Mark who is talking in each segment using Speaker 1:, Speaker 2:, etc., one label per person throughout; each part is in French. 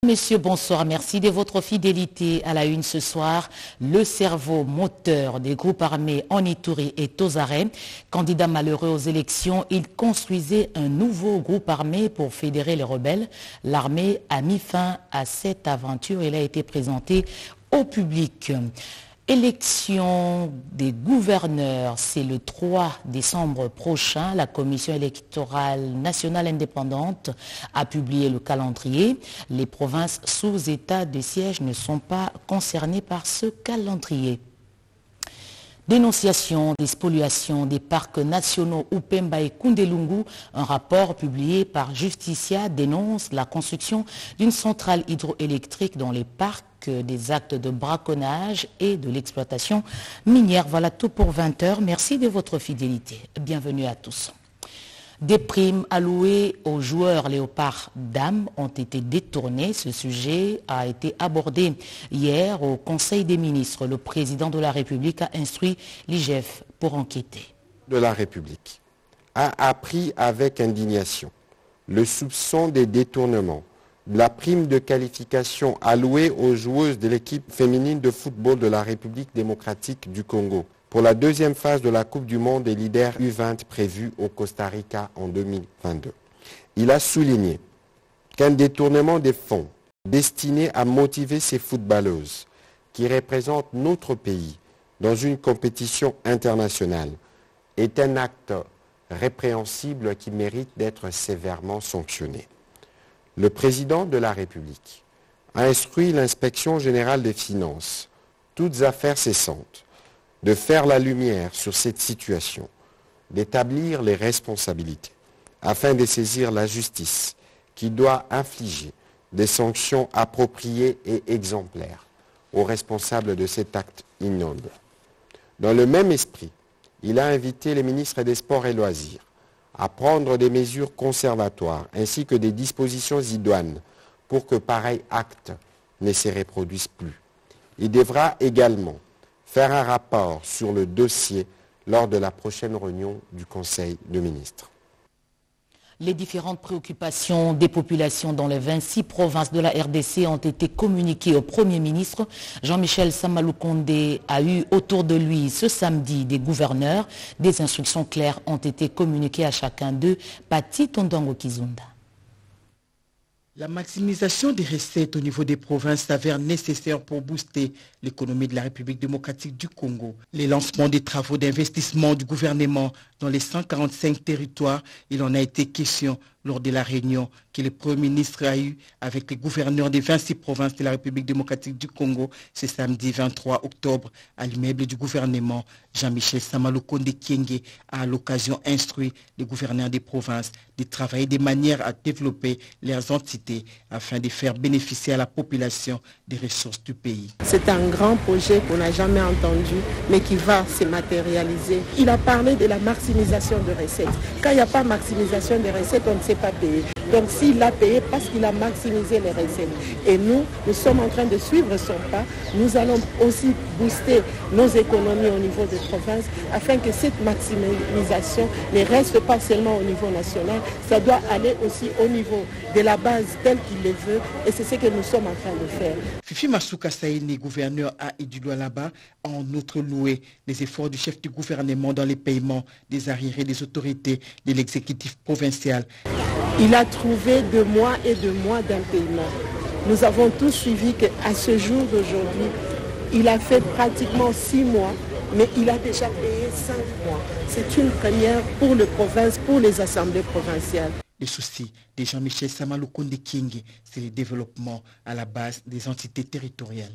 Speaker 1: messieurs, bonsoir. Merci de votre fidélité à la une ce soir. Le cerveau moteur des groupes armés en Ituri et Tozaré. Candidat malheureux aux élections, il construisait un nouveau groupe armé pour fédérer les rebelles. L'armée a mis fin à cette aventure. Elle a été présentée au public. Élection des gouverneurs, c'est le 3 décembre prochain. La Commission électorale nationale indépendante a publié le calendrier. Les provinces sous état de siège ne sont pas concernées par ce calendrier. Dénonciation des spoliations des parcs nationaux Upemba et Kundelungu, un rapport publié par Justicia dénonce la construction d'une centrale hydroélectrique dans les parcs, des actes de braconnage et de l'exploitation minière. Voilà tout pour 20 h. Merci de votre fidélité. Bienvenue à tous. Des primes allouées aux joueurs léopards dames ont été détournées. Ce sujet a été abordé hier au Conseil des ministres. Le président de la République a instruit l'IGF pour enquêter.
Speaker 2: De la République a appris avec indignation le soupçon des détournements de la prime de qualification allouée aux joueuses de l'équipe féminine de football de la République démocratique du Congo pour la deuxième phase de la Coupe du Monde des leaders U20 prévue au Costa Rica en 2022. Il a souligné qu'un détournement des fonds destiné à motiver ces footballeuses qui représentent notre pays dans une compétition internationale est un acte répréhensible qui mérite d'être sévèrement sanctionné. Le président de la République a instruit l'inspection générale des finances, toutes affaires cessantes, de faire la lumière sur cette situation, d'établir les responsabilités, afin de saisir la justice qui doit infliger des sanctions appropriées et exemplaires aux responsables de cet acte ignoble. Dans le même esprit, il a invité les ministres des Sports et Loisirs à prendre des mesures conservatoires ainsi que des dispositions idoines pour que pareil acte ne se reproduise plus. Il devra également faire un rapport sur le dossier lors de la prochaine réunion du Conseil des ministres.
Speaker 1: Les différentes préoccupations des populations dans les 26 provinces de la RDC ont été communiquées au Premier ministre. Jean-Michel Samaloukonde a eu autour de lui ce samedi des gouverneurs. Des instructions claires ont été communiquées à chacun d'eux. Pati Tondongo Kizunda.
Speaker 3: La maximisation des recettes au niveau des provinces s'avère nécessaire pour booster l'économie de la République démocratique du Congo. Les lancements des travaux d'investissement du gouvernement dans les 145 territoires, il en a été question lors de la réunion que le Premier ministre a eue avec les gouverneurs des 26 provinces de la République démocratique du Congo ce samedi 23 octobre à l'immeuble du gouvernement. Jean-Michel Samaloukonde Kyenge a à l'occasion instruit les gouverneurs des provinces de travailler de manière à développer leurs entités afin de faire bénéficier à la population des ressources du pays.
Speaker 4: C'est un grand projet qu'on n'a jamais entendu, mais qui va se matérialiser. Il a parlé de la maximisation de recettes. Quand il n'y a pas maximisation des recettes, on ne sait pas payer. Donc s'il a payé parce qu'il a maximisé les recettes. Et nous sommes en train de suivre son pas. Nous allons aussi booster nos économies au niveau des provinces afin que cette maximisation ne reste pas seulement au niveau national, ça doit aller aussi au niveau de la base telle qu'il le veut et c'est ce que nous sommes en train de faire.
Speaker 3: Fifi Masuka Saini, gouverneur à Idouloualaba, a en outre loué les efforts du chef du gouvernement dans les paiements des arriérés des autorités de l'exécutif provincial.
Speaker 4: Il a trouvé 2 mois et 2 mois d'impaiement. Nous avons tous suivi qu'à ce jour d'aujourd'hui, il a fait pratiquement 6 mois, mais il a déjà payé 5 mois. C'est une première pour les provinces, pour les assemblées provinciales.
Speaker 3: Le souci de Jean-Michel Samaloukonde Kyenge, c'est le développement à la base des entités territoriales.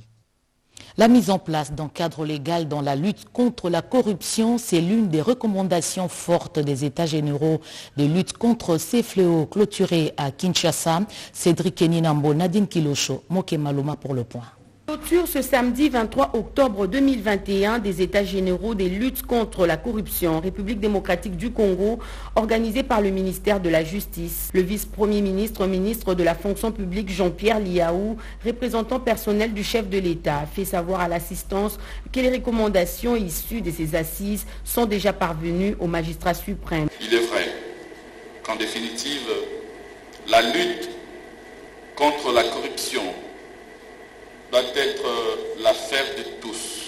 Speaker 1: La mise en place d'un cadre légal dans la lutte contre la corruption, c'est l'une des recommandations fortes des États généraux de lutte contre ces fléaux clôturés à Kinshasa. Cédric Keninambo, Nadine Kilosho, Moke Maloma pour le point.
Speaker 5: Clôture ce samedi 23 octobre 2021 des États généraux des luttes contre la corruption en République démocratique du Congo, organisé par le ministère de la Justice. Le vice-premier ministre, ministre de la fonction publique Jean-Pierre Liaou, représentant personnel du chef de l'État, a fait savoir à l'assistance que les recommandations issues de ces assises sont déjà parvenues au magistrat suprême.
Speaker 6: Il est vrai qu'en définitive, la lutte contre la corruption doit être l'affaire de tous,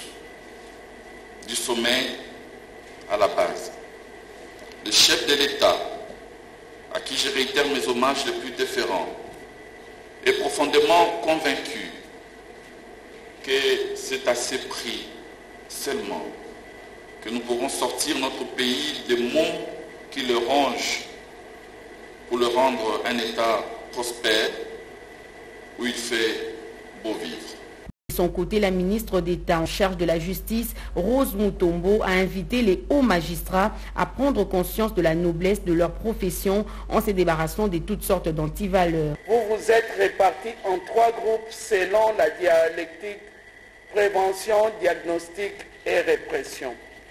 Speaker 6: du sommet à la base. Le chef de l'État, à qui je réitère mes hommages les plus déférents, est profondément convaincu que c'est à ce prix seulement que nous pourrons sortir notre pays des maux qui le rongent pour le rendre un État prospère où il fait beau vivre.
Speaker 5: De son côté, la ministre d'État en charge de la justice, Rose Mutombo, a invité les hauts magistrats à prendre conscience de la noblesse de leur profession en se débarrassant de toutes sortes d'antivaleurs.
Speaker 7: Vous vous êtes répartis en 3 groupes selon la dialectique prévention, diagnostic et répression.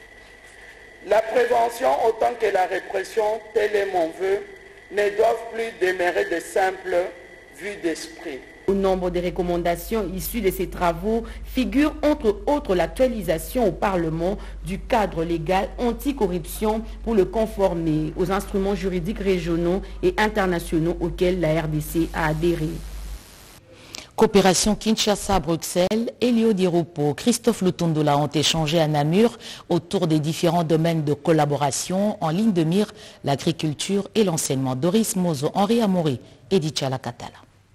Speaker 7: La prévention autant que la répression, tel est mon vœu, ne doivent plus demeurer de simples vues d'esprit.
Speaker 5: Au nombre des recommandations issues de ces travaux figure entre autres l'actualisation au Parlement du cadre légal anticorruption pour le conformer aux instruments juridiques régionaux et internationaux auxquels la RDC a adhéré.
Speaker 1: Coopération Kinshasa-Bruxelles, Elio Di Rupo, Christophe Lutondola ont échangé à Namur autour des différents domaines de collaboration en ligne de mire, l'agriculture et l'enseignement. Doris Mozo, Henri Amoury et Dichala Katala.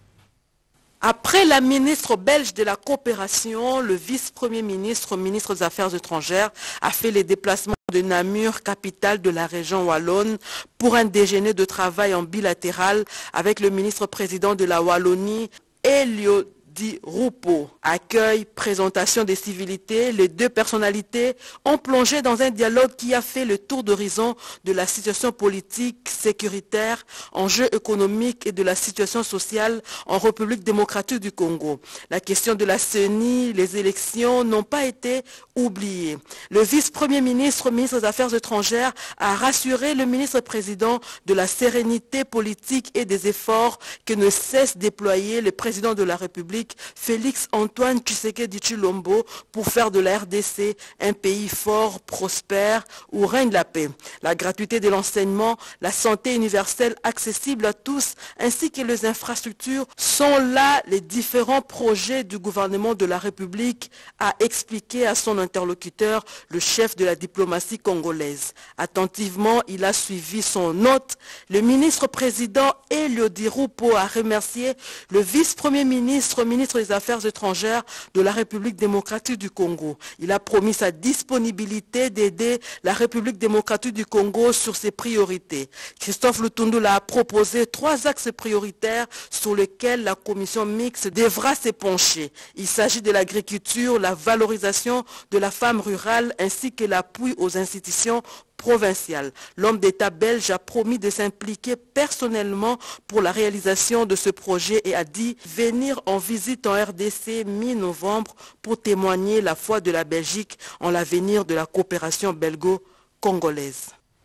Speaker 8: Après la ministre belge de la coopération, le vice-premier ministre, ministre des Affaires étrangères, a fait les déplacements de Namur, capitale de la région wallonne, pour un déjeuner de travail en bilatéral avec le ministre-président de la Wallonie, Elio Di Rupo. Accueil, présentation des civilités, les 2 personnalités ont plongé dans un dialogue qui a fait le tour d'horizon de la situation politique, sécuritaire, enjeux économiques et de la situation sociale en République démocratique du Congo. La question de la CENI, les élections n'ont pas été oubliées. Le vice-premier ministre, ministre des Affaires étrangères, a rassuré le ministre-président de la sérénité politique et des efforts que ne cesse déployer le président de la République, Félix Antoine Tshisekedi Tshilombo, pour faire de la RDC un pays fort, prospère, où règne la paix. La gratuité de l'enseignement, la santé universelle accessible à tous, ainsi que les infrastructures sont là les différents projets du gouvernement de la République, a expliqué à son interlocuteur le chef de la diplomatie congolaise. Attentivement, il a suivi son hôte. Le ministre-président Elio Di Rupo a remercié le vice-premier ministre, ministre des Affaires étrangères de la République démocratique du Congo. Il a promis sa disponibilité d'aider la République démocratique du Congo sur ses priorités. Christophe Lutondola a proposé 3 axes prioritaires sur lesquels la commission mixte devra se pencher. Il s'agit de l'agriculture, la valorisation de la femme rurale ainsi que l'appui aux institutions provinciale. L'homme d'État belge a promis de s'impliquer personnellement pour la réalisation de ce projet et a dit venir en visite en RDC mi-novembre pour témoigner la foi de la Belgique en l'avenir de la coopération belgo-congolaise.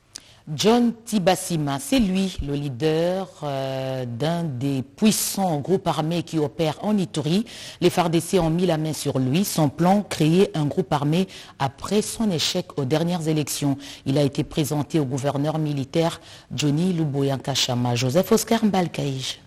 Speaker 1: John Tibassima, c'est lui le leader d'un des puissants groupes armés qui opèrent en Ituri. Les FARDC ont mis la main sur lui. Son plan, créer un groupe armé après son échec aux dernières élections. Il a été présenté au gouverneur militaire Johnny Luboya-Nkashama. Joseph Oscar Mbalkaïj.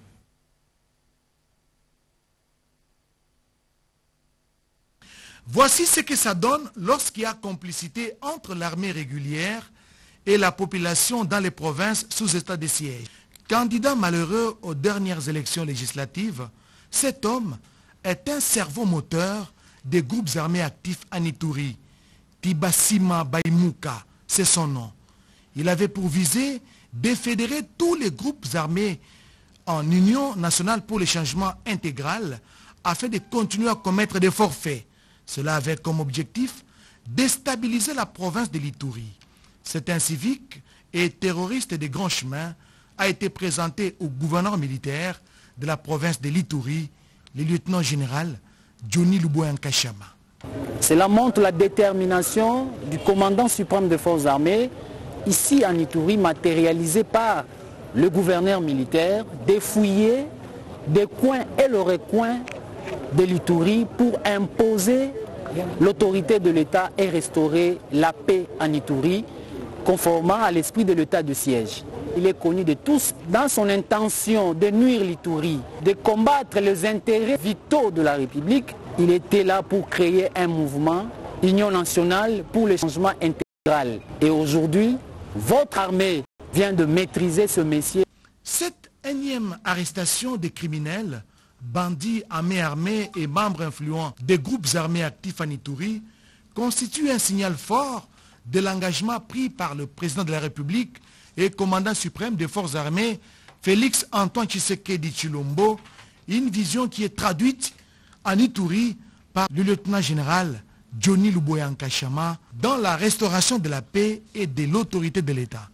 Speaker 9: Voici ce que ça donne lorsqu'il y a complicité entre l'armée régulière et la population dans les provinces sous état de siège. Candidat malheureux aux dernières élections législatives, cet homme est un cerveau moteur des groupes armés actifs en Ituri. Tibassima Baimuka, c'est son nom. Il avait pour visée de fédérer tous les groupes armés en Union nationale pour le changement intégral afin de continuer à commettre des forfaits. Cela avait comme objectif de stabiliser la province de l'Ituri. Cet incivique et terroriste des grands chemins a été présenté au gouverneur militaire de la province de l'Ituri, le lieutenant-général Johnny Luboya-Nkashama.
Speaker 10: Cela montre la détermination du commandant suprême des forces armées, ici en Ituri, matérialisée par le gouverneur militaire, de fouiller des coins et le recoin de l'Ituri pour imposer l'autorité de l'État et restaurer la paix en Ituri, conformément à l'esprit de l'état de siège. il est connu de tous dans son intention de nuire l'Ituri, de combattre les intérêts vitaux de la République. Il était là pour créer un mouvement, Union nationale pour le changement intégral. Et aujourd'hui, votre armée vient de maîtriser ce métier.
Speaker 9: Cette énième arrestation des criminels, bandits à main armée et membres influents des groupes armés actifs en Ituri constitue un signal fort de l'engagement pris par le président de la République et commandant suprême des forces armées, Félix Antoine Tshisekedi Tshilombo, une vision qui est traduite en Ituri par le lieutenant général Johnny Luboya Nkashama dans la restauration de la paix et de l'autorité de l'État.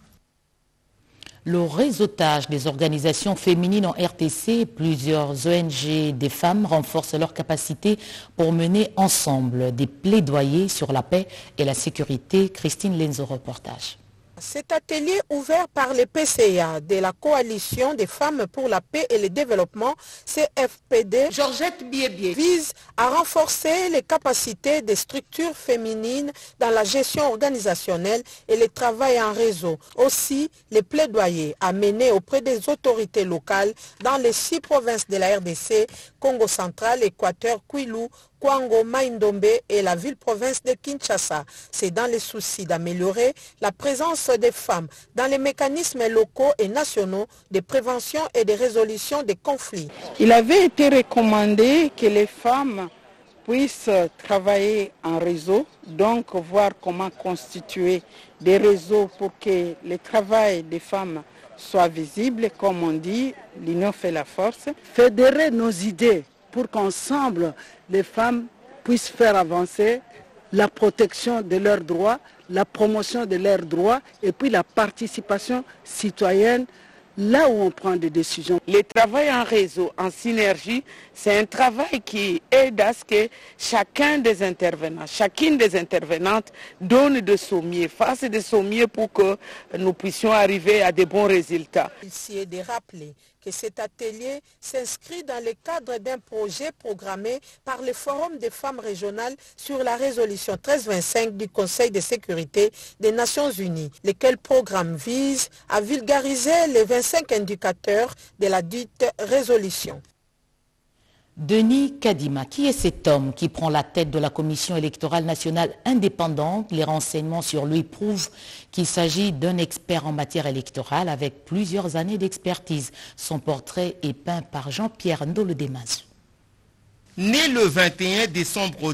Speaker 1: Le réseautage des organisations féminines en RTC, plusieurs ONG des femmes renforcent leur capacité pour mener ensemble des plaidoyers sur la paix et la sécurité. Christine Lenzo, reportage.
Speaker 11: Cet atelier ouvert par les PCA de la Coalition des femmes pour la paix et le développement, CFPD, Georgette Biébié, vise à renforcer les capacités des structures féminines dans la gestion organisationnelle et le travail en réseau. Aussi, les plaidoyers à mener auprès des autorités locales dans les 6 provinces de la RDC, Congo central, Équateur, Kwilu, Kwango, Maïndombe et la ville-province de Kinshasa. C'est dans les soucis d'améliorer la présence des femmes dans les mécanismes locaux et nationaux de prévention et de résolution des conflits.
Speaker 4: Il avait été recommandé que les femmes puissent travailler en réseau, donc voir comment constituer des réseaux pour que le travail des femmes soit visible. Comme on dit, l'union fait la force.
Speaker 12: Fédérer nos idées pour qu'ensemble les femmes puissent faire avancer la protection de leurs droits, la promotion de leurs droits et puis la participation citoyenne là où on prend des décisions.
Speaker 13: Le travail en réseau, en synergie, c'est un travail qui aide à ce que chacun des intervenants, chacune des intervenantes donne de son mieux, fasse de son mieux pour que nous puissions arriver à de bons résultats.
Speaker 11: Il est de rappeler que cet atelier s'inscrit dans le cadre d'un projet programmé par le Forum des femmes régionales sur la résolution 1325 du Conseil de sécurité des Nations Unies, lequel programme vise à vulgariser les 25 indicateurs de la dite résolution.
Speaker 1: Denis Kadima, qui est cet homme qui prend la tête de la Commission électorale nationale indépendante? Les renseignements sur lui prouvent qu'il s'agit d'un expert en matière électorale avec plusieurs années d'expertise. Son portrait est peint par Jean-Pierre Ndolo-Demazu.
Speaker 14: Né le 21 décembre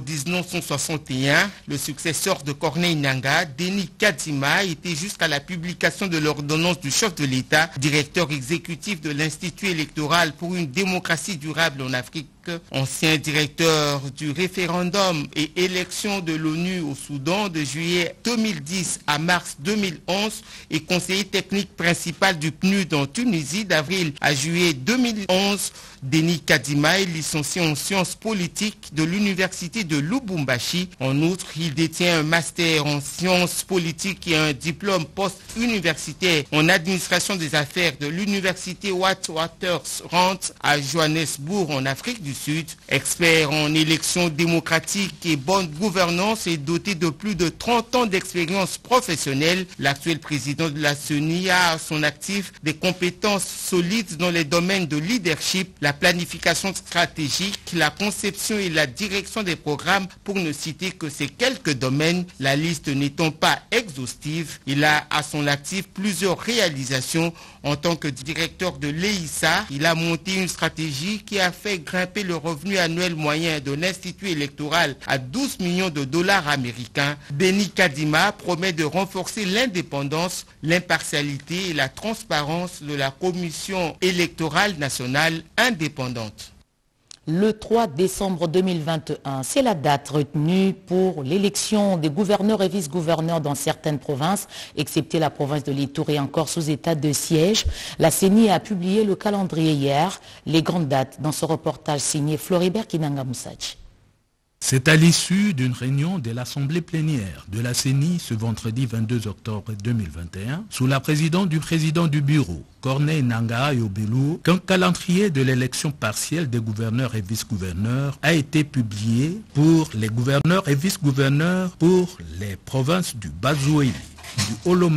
Speaker 14: 1961, le successeur de Corneille Nangaa, Denis Kadima, était jusqu'à la publication de l'ordonnance du chef de l'État, directeur exécutif de l'Institut électoral pour une démocratie durable en Afrique, ancien directeur du référendum et élection de l'ONU au Soudan de juillet 2010 à mars 2011 et conseiller technique principal du PNUD en Tunisie d'avril à juillet 2011. Denis Kadima est licencié en sciences politiques de l'université de Lubumbashi. En outre, il détient un master en sciences politiques et un diplôme post-universitaire en administration des affaires de l'université Witwatersrand à Johannesburg en Afrique du Sud. Expert en élections démocratiques et bonne gouvernance et doté de plus de 30 ans d'expérience professionnelle, l'actuel président de la CENI a à son actif des compétences solides dans les domaines de leadership, la planification stratégique, la conception et la direction des programmes, pour ne citer que ces quelques domaines, la liste n'étant pas exhaustive. Il a à son actif plusieurs réalisations. En tant que directeur de l'EISA, il a monté une stratégie qui a fait grimper le revenu annuel moyen de l'Institut électoral à 12 millions de dollars américains. Denis Kadima promet de renforcer l'indépendance, l'impartialité et la transparence de la Commission électorale nationale indépendante.
Speaker 1: Le 3 décembre 2021, c'est la date retenue pour l'élection des gouverneurs et vice-gouverneurs dans certaines provinces, excepté la province de l'Ituri, encore sous état de siège. La CENI a publié le calendrier hier, les grandes dates dans ce reportage signé Floribert Kinanga Moussachi.
Speaker 15: C'est à l'issue d'une réunion de l'Assemblée plénière de la CENI ce vendredi 22 octobre 2021, sous la présidence du président du bureau, Corneille Nangaa Yobelu, qu'un calendrier de l'élection partielle des gouverneurs et vice-gouverneurs a été publié pour les gouverneurs et vice-gouverneurs pour les provinces du Bazouéli, du Olomami,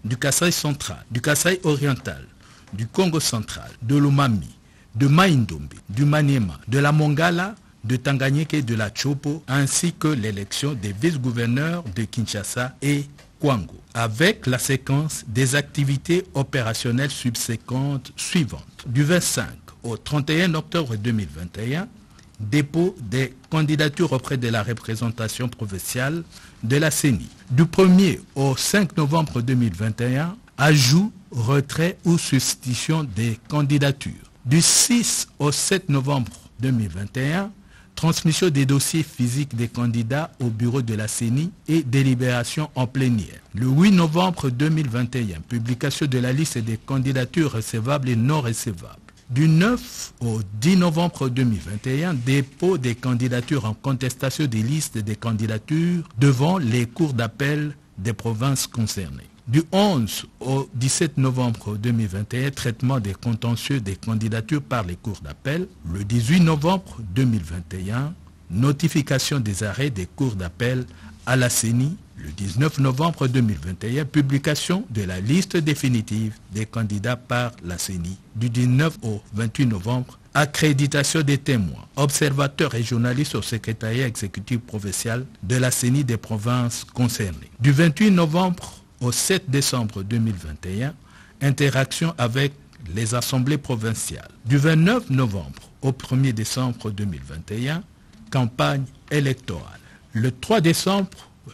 Speaker 15: du Kasaï central, du Kasaï oriental, du Congo central, de l'Omami, de Maïndombe, du Maniema, de la Mongala, de Tanganyika et de la Chopo, ainsi que l'élection des vice-gouverneurs de Kinshasa et Kwango, avec la séquence des activités opérationnelles subséquentes suivantes. Du 25 au 31 octobre 2021, dépôt des candidatures auprès de la représentation provinciale de la CENI. Du 1er au 5 novembre 2021, ajout, retrait ou substitution des candidatures. Du 6 au 7 novembre 2021, transmission des dossiers physiques des candidats au bureau de la CENI et délibération en plénière. Le 8 novembre 2021, publication de la liste des candidatures recevables et non recevables. Du 9 au 10 novembre 2021, dépôt des candidatures en contestation des listes des candidatures devant les cours d'appel des provinces concernées. Du 11 au 17 novembre 2021, traitement des contentieux des candidatures par les cours d'appel. Le 18 novembre 2021, notification des arrêts des cours d'appel à la CENI. Le 19 novembre 2021, publication de la liste définitive des candidats par la CENI. Du 19 au 28 novembre, accréditation des témoins, observateurs et journalistes au secrétariat exécutif provincial de la CENI des provinces concernées. Du 28 novembre au 7 décembre 2021, interaction avec les assemblées provinciales. Du 29 novembre au 1er décembre 2021, campagne électorale. Le 3 décembre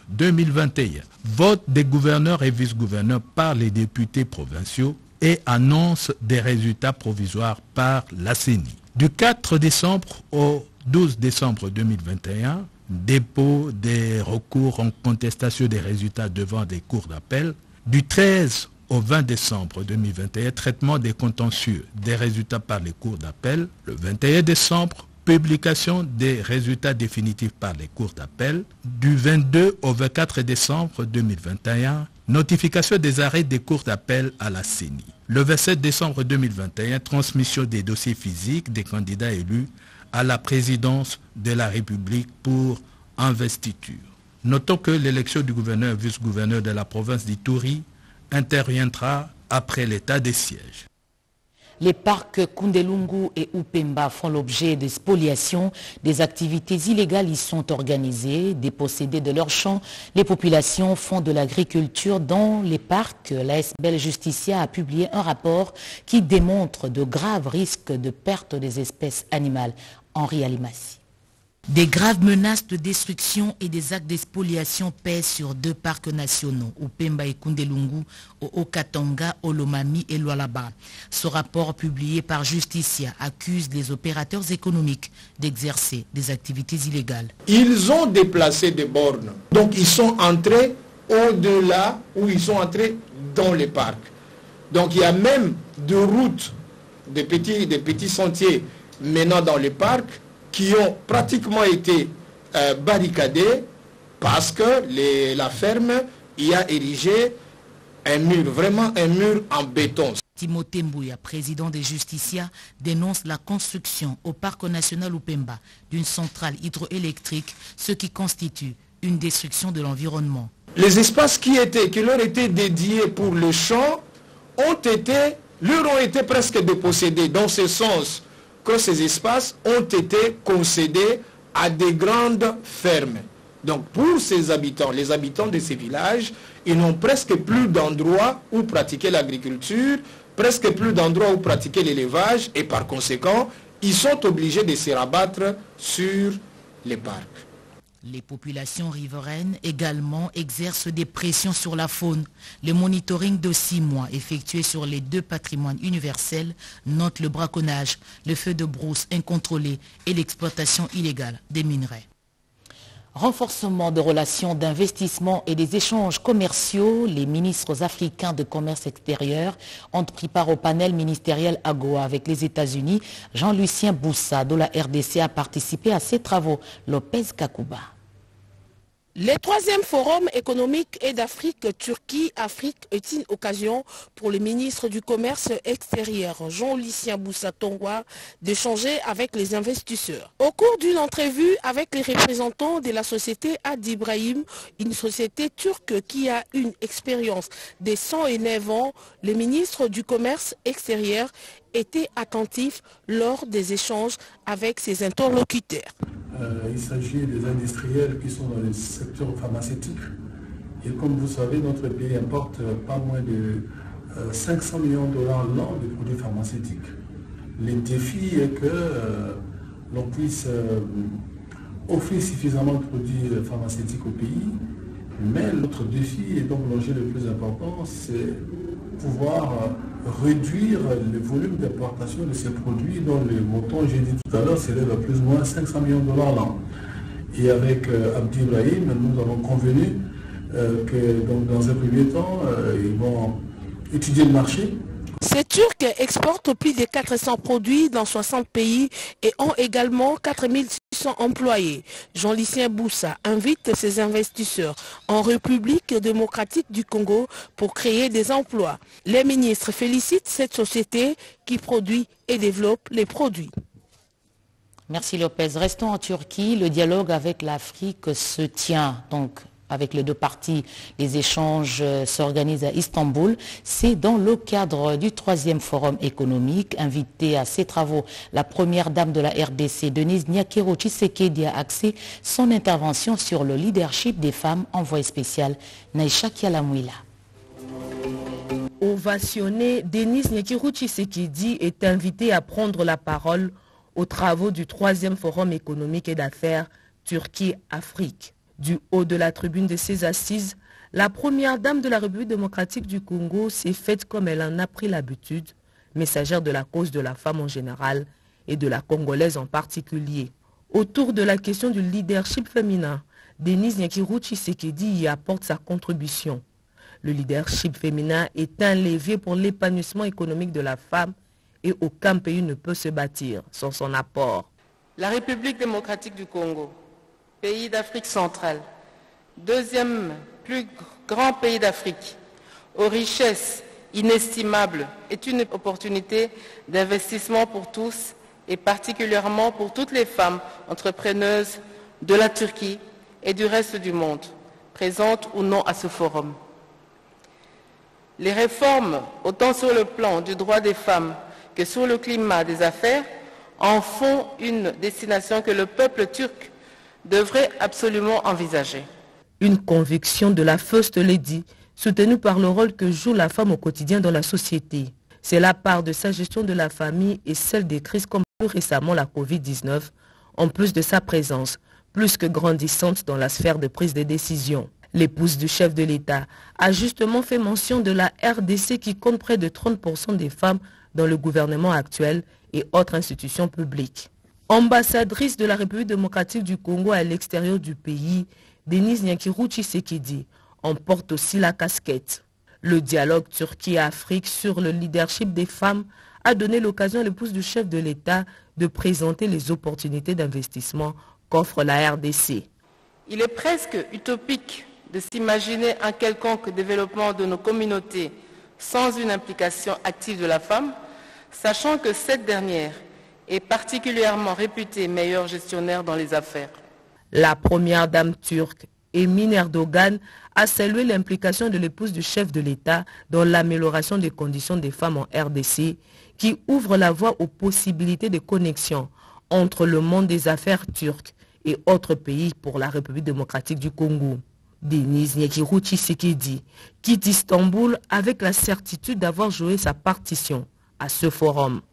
Speaker 15: 2021, vote des gouverneurs et vice-gouverneurs par les députés provinciaux et annonce des résultats provisoires par la CENI. Du 4 décembre au 12 décembre 2021, dépôt des recours en contestation des résultats devant des cours d'appel. Du 13 au 20 décembre 2021, traitement des contentieux des résultats par les cours d'appel. Le 21 décembre, publication des résultats définitifs par les cours d'appel. Du 22 au 24 décembre 2021, notification des arrêts des cours d'appel à la CENI. Le 27 décembre 2021, transmission des dossiers physiques des candidats élus à la présidence de la République pour investiture. Notons que l'élection du gouverneur et vice-gouverneur de la province d'Ituri interviendra après l'état des sièges.
Speaker 1: Les parcs Kundelungu et Upemba font l'objet de spoliations. Des activités illégales y sont organisées. Dépossédées de leurs champs, les populations font de l'agriculture dans les parcs. L'AS Belle Justicia a publié un rapport qui démontre de graves risques de perte des espèces animales. Henri Alimassi. Des graves menaces de destruction et des actes d'expoliation pèsent sur deux parcs nationaux, Upemba et Kundelungu, au Haut-Katanga, Olomami et Lualaba. Ce rapport publié par Justicia accuse les opérateurs économiques d'exercer des activités illégales.
Speaker 16: Ils ont déplacé des bornes, donc ils sont entrés au-delà ou ils sont entrés dans les parcs. Donc il y a même des routes, des petits sentiers menant dans les parcs qui ont pratiquement été barricadés parce que la ferme y a érigé un mur, vraiment un mur en béton.
Speaker 1: Timothée Mbouya, président des Justicia, dénonce la construction au parc national Upemba d'une centrale hydroélectrique, ce qui constitue une destruction de l'environnement.
Speaker 16: Les espaces qui leur étaient dédiés pour le champ leur ont été presque dépossédés, dans ce sens que ces espaces ont été concédés à des grandes fermes. Donc pour ces habitants, les habitants de ces villages, ils n'ont presque plus d'endroits où pratiquer l'agriculture, presque plus d'endroits où pratiquer l'élevage, et par conséquent, ils sont obligés de se rabattre sur les parcs.
Speaker 1: Les populations riveraines également exercent des pressions sur la faune. Le monitoring de 6 mois effectué sur les deux patrimoines universels note le braconnage, le feu de brousse incontrôlé et l'exploitation illégale des minerais. Renforcement de relations d'investissement et des échanges commerciaux, les ministres africains de commerce extérieur ont pris part au panel ministériel AGOA avec les États-Unis. Jean-Lucien Boussa de la RDC a participé à ces travaux. Lopez Kakouba.
Speaker 11: Le 3e forum économique et d'Afrique, Turquie-Afrique est une occasion pour le ministre du Commerce extérieur, Jean-Lucien Boussa Tongwa, d'échanger avec les investisseurs. Au cours d'une entrevue avec les représentants de la société Ad Ibrahim, une société turque qui a une expérience de 109 ans, le ministre du Commerce extérieur était attentif lors des échanges avec ses interlocuteurs.
Speaker 17: Il s'agit des industriels qui sont dans le secteur pharmaceutique. Et comme vous savez, notre pays importe pas moins de 500 millions de dollars l'an de produits pharmaceutiques. Le défi est que l'on puisse offrir suffisamment de produits pharmaceutiques au pays. Mais l'autre défi, et donc l'enjeu le plus important, c'est pouvoir réduire le volume d'importation de ces produits dont le montant, j'ai dit tout à l'heure, s'élève à plus ou moins 500 millions de dollars l'an. Et avec Ad Ibrahim, nous avons convenu que donc, dans un premier temps, ils vont étudier le marché.
Speaker 11: Ces Turcs exportent plus de 400 produits dans 60 pays et ont également 4600 employés. Jean-Lucien Boussa invite ses investisseurs en République démocratique du Congo pour créer des emplois. Les ministres félicitent cette société qui produit et développe les produits.
Speaker 1: Merci Lopez. Restons en Turquie. Le dialogue avec l'Afrique se tient donc avec les deux parties. Les échanges s'organisent à Istanbul. C'est dans le cadre du 3e forum économique. Invitée à ces travaux, la première dame de la RDC, Denise Nyakero Tshisekedi, a axé son intervention sur le leadership des femmes. Envoyé spécial Naïcha Kialamouila.
Speaker 5: Ovationnée, Denise Nyakero Tshisekedi est invitée à prendre la parole aux travaux du 3e forum économique et d'affaires Turquie-Afrique. Du haut de la tribune de ses assises, la première dame de la République démocratique du Congo s'est faite comme elle en a pris l'habitude, messagère de la cause de la femme en général et de la Congolaise en particulier. Autour de la question du leadership féminin, Denise Nyakero Tshisekedi y apporte sa contribution. Le leadership féminin est un levier pour l'épanouissement économique de la femme et aucun pays ne peut se bâtir sans son apport.
Speaker 13: La République démocratique du Congo, pays d'Afrique centrale, 2e plus grand pays d'Afrique, aux richesses inestimables, est une opportunité d'investissement pour tous et particulièrement pour toutes les femmes entrepreneuses de la Turquie et du reste du monde, présentes ou non à ce forum. Les réformes, autant sur le plan du droit des femmes que sur le climat des affaires, en font une destination que le peuple turc devrait absolument envisager.
Speaker 5: Une conviction de la First Lady, soutenue par le rôle que joue la femme au quotidien dans la société. C'est la part de sa gestion de la famille et celle des crises comme plus récemment la Covid-19, en plus de sa présence, plus que grandissante dans la sphère de prise de décision. L'épouse du chef de l'État a justement fait mention de la RDC qui compte près de 30% des femmes dans le gouvernement actuel et autres institutions publiques. Ambassadrice de la République démocratique du Congo à l'extérieur du pays, Denise Nyakero Tshisekedi en porte aussi la casquette. Le dialogue Turquie-Afrique sur le leadership des femmes a donné l'occasion à l'épouse du chef de l'État de présenter les opportunités d'investissement qu'offre la RDC.
Speaker 13: Il est presque utopique de s'imaginer un quelconque développement de nos communautés sans une implication active de la femme, sachant que cette dernière est particulièrement réputée meilleure gestionnaire dans les affaires.
Speaker 5: La première dame turque, Emine Erdogan, a salué l'implication de l'épouse du chef de l'État dans l'amélioration des conditions des femmes en RDC, qui ouvre la voie aux possibilités de connexion entre le monde des affaires turques et autres pays pour la République démocratique du Congo. Denise Nyakero Tshisekedi quitte Istanbul avec la certitude d'avoir joué sa partition à ce forum.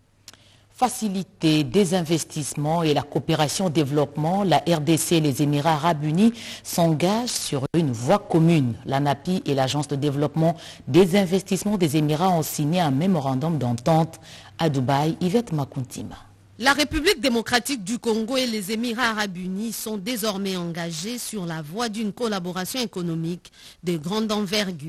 Speaker 1: Faciliter des investissements et la coopération au développement, la RDC et les Émirats arabes unis s'engagent sur une voie commune. L'ANAPI et l'Agence de développement des investissements des Émirats ont signé un mémorandum d'entente à Dubaï. Yvette Makuntima.
Speaker 18: La République démocratique du Congo et les Émirats arabes unis sont désormais engagés sur la voie d'une collaboration économique de grande envergure.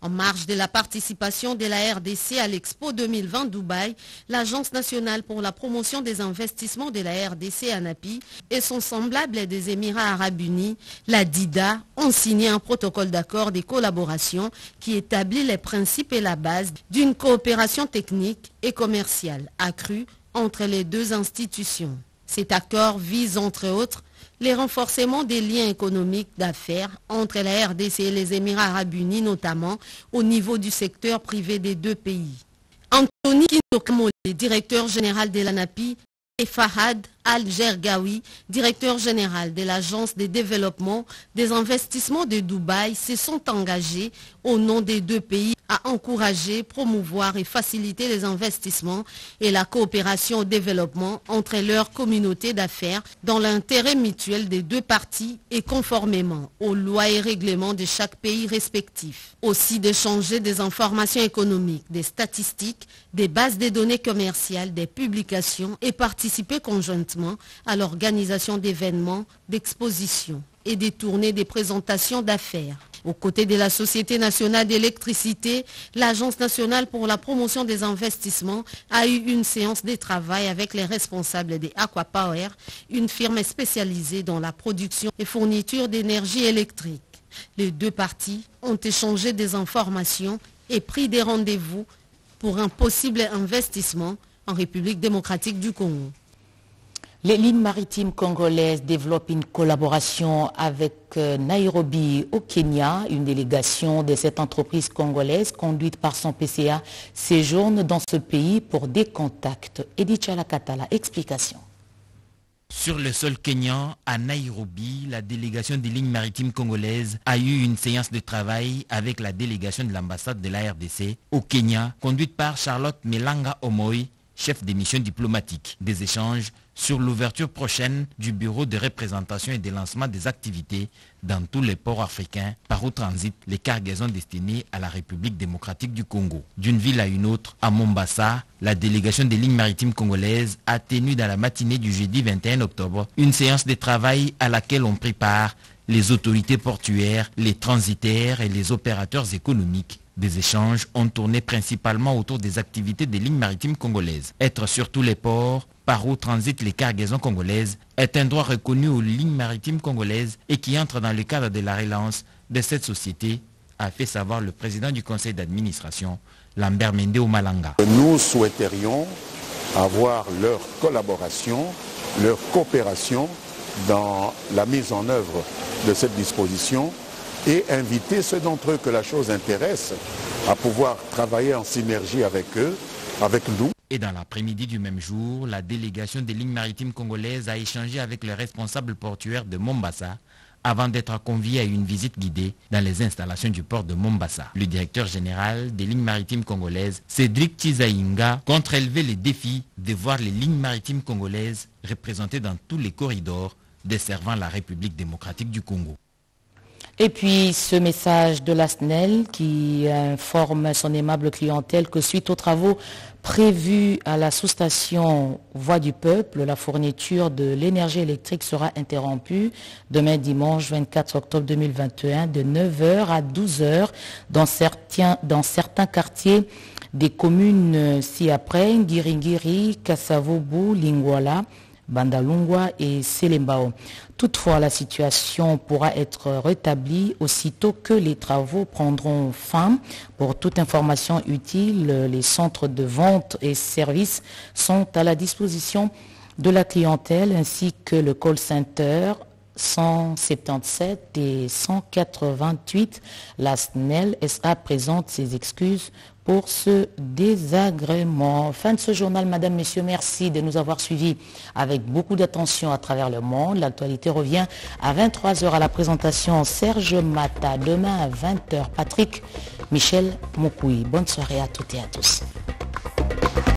Speaker 18: En marge de la participation de la RDC à l'Expo 2020 Dubaï, l'Agence nationale pour la promotion des investissements de la RDC ANAPI et son semblable des Émirats arabes unis, la DIDA, ont signé un protocole d'accord de collaboration qui établit les principes et la base d'une coopération technique et commerciale accrue entre les deux institutions. Cet accord vise entre autres les renforcements des liens économiques d'affaires entre la RDC et les Émirats arabes unis, notamment au niveau du secteur privé des deux pays. Anthony Kintokamole, directeur général de l'ANAPI, et Fahad Al-Gergawi, directeur général de l'Agence de développement des investissements de Dubaï, se sont engagés au nom des deux pays à encourager, promouvoir et faciliter les investissements et la coopération au développement entre leurs communautés d'affaires dans l'intérêt mutuel des deux parties et conformément aux lois et règlements de chaque pays respectif. Aussi d'échanger des informations économiques, des statistiques, des bases de données commerciales, des publications et participer conjointement à l'organisation d'événements, d'expositions et des tournées des présentations d'affaires. Aux côtés de la Société nationale d'électricité, l'Agence nationale pour la promotion des investissements a eu une séance de travail avec les responsables des Aquapower, une firme spécialisée dans la production et fourniture d'énergie électrique. Les deux parties ont échangé des informations et pris des rendez-vous pour un possible investissement en République démocratique du Congo.
Speaker 1: Les lignes maritimes congolaises développent une collaboration avec Nairobi au Kenya. Une délégation de cette entreprise congolaise conduite par son PCA séjourne dans ce pays pour des contacts. Edith Chalakatala, explication.
Speaker 19: Sur le sol kenyan, à Nairobi, la délégation des lignes maritimes congolaises a eu une séance de travail avec la délégation de l'ambassade de la RDC au Kenya, conduite par Charlotte Melanga Omoi, chef des missions diplomatiques. Des échanges sur l'ouverture prochaine du bureau de représentation et de lancement des activités dans tous les ports africains par où transitent les cargaisons destinées à la République démocratique du Congo. D'une ville à une autre, à Mombasa, la délégation des lignes maritimes congolaises a tenu dans la matinée du jeudi 21 octobre une séance de travail à laquelle ont pris part les autorités portuaires, les transitaires et les opérateurs économiques. Des échanges ont tourné principalement autour des activités des lignes maritimes congolaises. Être sur tous les ports par où transitent les cargaisons congolaises est un droit reconnu aux lignes maritimes congolaises et qui entre dans le cadre de la relance de cette société, a fait savoir le président du conseil d'administration, Lambert Mende Omalanga.
Speaker 20: Nous souhaiterions avoir leur collaboration, leur coopération dans la mise en œuvre de cette disposition et inviter ceux d'entre eux que la chose intéresse à pouvoir travailler en synergie avec eux, avec nous.
Speaker 19: Et dans l'après-midi du même jour, la délégation des lignes maritimes congolaises a échangé avec le responsable portuaire de Mombasa avant d'être convié à une visite guidée dans les installations du port de Mombasa. Le directeur général des lignes maritimes congolaises, Cédric Tizaïnga, compte relever les défis de voir les lignes maritimes congolaises représentées dans tous les corridors desservant la République démocratique du Congo.
Speaker 1: Et puis ce message de la SNEL qui informe son aimable clientèle que suite aux travaux prévus à la sous-station Voix du Peuple, la fourniture de l'énergie électrique sera interrompue demain dimanche 24 octobre 2021 de 9h à 12h dans certains quartiers des communes ci-après, Ngiringiri, Kassavobu, Lingwala, Bandalungwa et Selembao. Toutefois, la situation pourra être rétablie aussitôt que les travaux prendront fin. Pour toute information utile, les centres de vente et services sont à la disposition de la clientèle ainsi que le call center 177 et 188. La SNEL SA présente ses excuses pour ce désagrément. Fin de ce journal, Madame, Messieurs, merci de nous avoir suivis avec beaucoup d'attention à travers le monde. L'actualité revient à 23h à la présentation Serge Mata. Demain à 20h, Patrick Michel Mokoui. Bonne soirée à toutes et à tous.